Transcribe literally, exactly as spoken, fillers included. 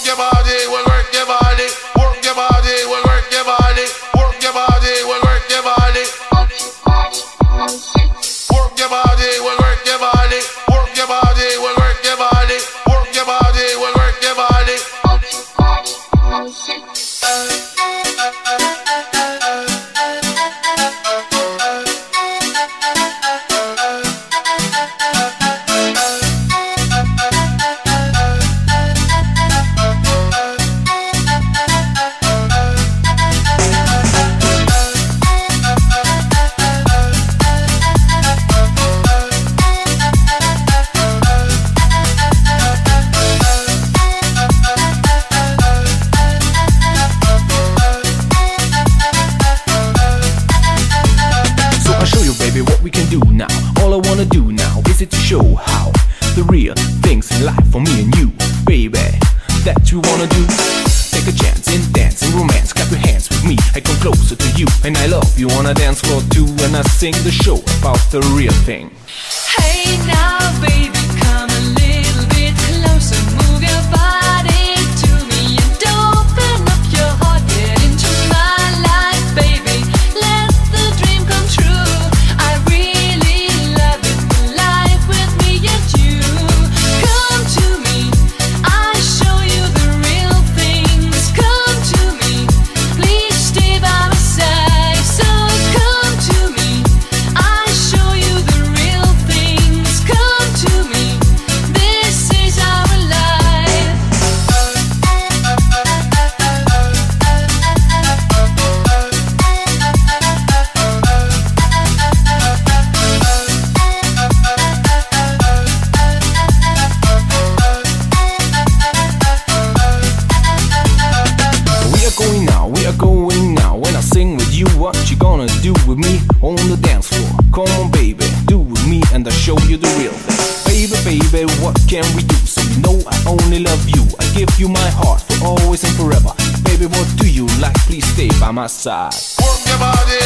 your body, well work your body. Work your body, well work your body. Work your body, well work your body. Work your body, well work your body. Work your body, well work your body. Work your body, well work your body. All I wanna do now is it to show how the real things in life for me and you, baby, that you wanna do. Take a chance in dance and romance, clap your hands with me, I come closer to you, and I love you on a dance floor too, and I sing the show about the real thing. Hey now baby, come a little bit closer, move your body to me and open up your heart, get into my life baby, let the dream come true. I really love it, life with me and you. Come to me, I show you the real things. Come to me, please stay by my side. So come to me, I show you the real things. Come to me, this is our life. We are going now, we are going now. When I sing with you, what you gonna do with me on the dance floor? Come on baby, do with me and I'll show you the real thing. Baby, baby, what can we do? So you know I only love you, I give you my heart for always and forever. Baby, what do you like? Please stay by my side. Work your body,